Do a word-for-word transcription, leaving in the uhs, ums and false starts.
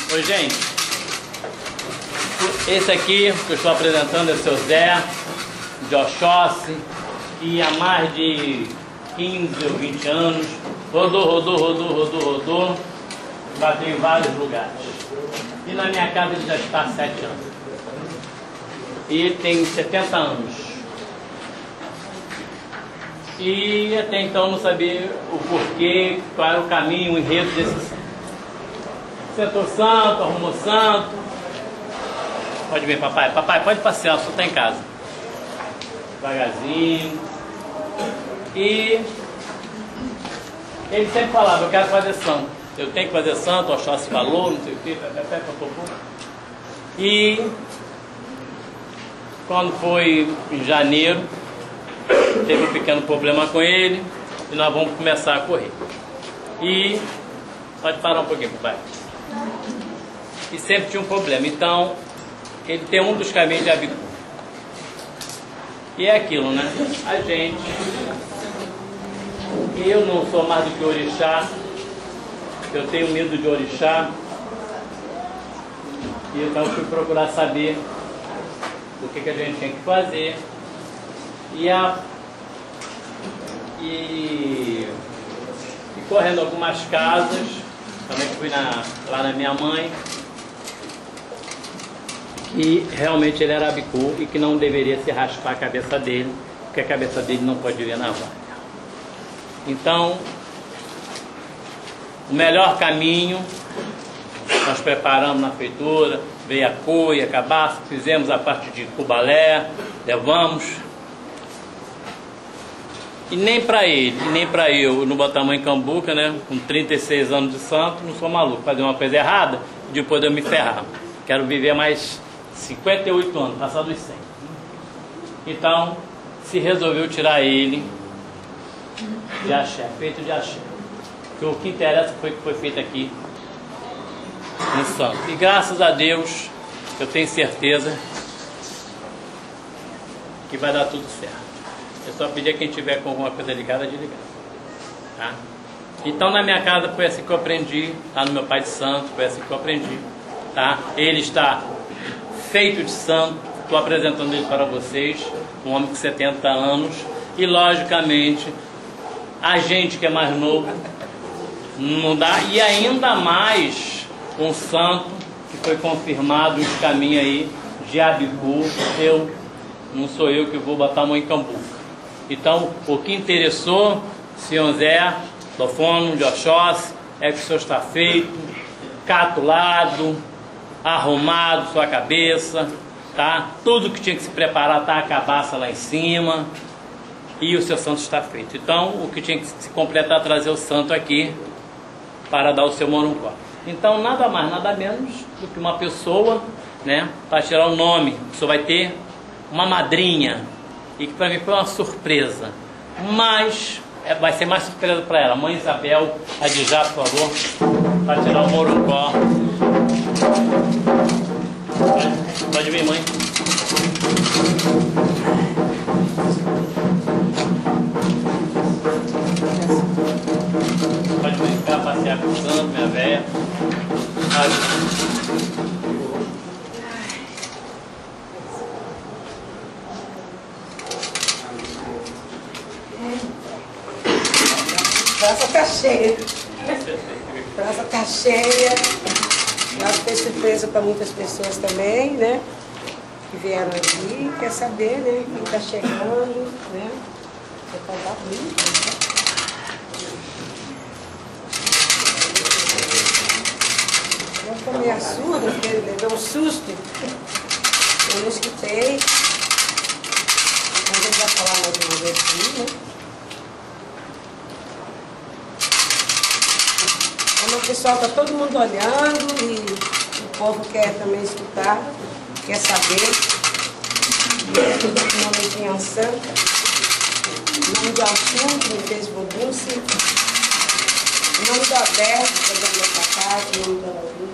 Oi, gente. Esse aqui que eu estou apresentando é o seu Zé, de Oxóssi, que há mais de quinze ou vinte anos rodou, rodou, rodou, rodou, rodou, bateu em vários lugares. E na minha casa ele já está há sete anos. E ele tem setenta anos. E até então eu não sabia o porquê, qual era o caminho, o enredo desse santo. Sentou santo, arrumou santo. Pode vir, papai. Papai, pode passear, só está em casa. Devagarzinho. E ele sempre falava, eu quero fazer santo. Eu tenho que fazer santo, o Oxóssi falou, não sei o que, e quando foi em janeiro, teve um pequeno problema com ele e nós vamos começar a correr. E pode parar um pouquinho, papai. E sempre tinha um problema. Então, ele tem um dos caminhos de Abicu. E é aquilo, né? A gente, eu não sou mais do que orixá, eu tenho medo de orixá, e então fui procurar saber o que, que a gente tinha que fazer. E, a, e, e correndo algumas casas, também fui na, lá na minha mãe, que realmente ele era Abicu e que não deveria se raspar a cabeça dele, porque a cabeça dele não pode vir na vaga. Então, o melhor caminho, nós preparamos na feitura, veio a cuia, a cabaça, fizemos a parte de cubalé, levamos. E nem para ele, e nem para eu, no Botamanho Cambuca, né, com trinta e seis anos de santo, não sou maluco, fazer uma coisa errada e depois eu me ferrar. Quero viver mais cinquenta e oito anos, passar dos cem. Então, se resolveu tirar ele de axé, feito de axé. Porque o que interessa foi o que foi feito aqui no santo. E graças a Deus, eu tenho certeza que vai dar tudo certo. Eu só pedir a quem tiver com alguma coisa ligada de ligar. Tá? Então na minha casa foi assim que eu aprendi, lá no meu pai de santo, foi assim que eu aprendi. Tá? Ele está feito de santo, estou apresentando ele para vocês, um homem com setenta anos, e logicamente a gente que é mais novo não dá, e ainda mais um santo que foi confirmado nos caminhos aí de Abicu. Eu, não sou eu que vou botar a mão em Cambuca. Então, o que interessou, senhor Zé, Dofono, de Oxóssi, é que o senhor está feito, catulado, arrumado sua cabeça, tá? Tudo que tinha que se preparar tá a cabaça lá em cima, e o seu santo está feito. Então, o que tinha que se completar é trazer o santo aqui para dar o seu morumbá. Então, nada mais, nada menos do que uma pessoa, né, para tirar o nome. O senhor vai ter uma madrinha, e que para mim foi uma surpresa, mas é, vai ser mais surpresa para ela. Mãe Isabel, Adijá, por favor, para tirar o morumbá. Pode, pode vir, mãe. Pode brincar, passear com o santo, minha véia. A praça está cheia. A praça está cheia. Ela fez surpresa para muitas pessoas também, né? Que vieram aqui, quer saber, né? Quem está chegando, né? Vai contar muito, né? Eu ficou meio surda, porque ele levou um susto. Eu não escutei. Mas ele vai falar mais uma vez aqui, né? O pessoal está todo mundo olhando e o povo quer também escutar, quer saber. Em nome de Ançã, em nome de Alxum, que me fez Vodunce, em nome do Alberto, que é da minha casa, em nome da Laura.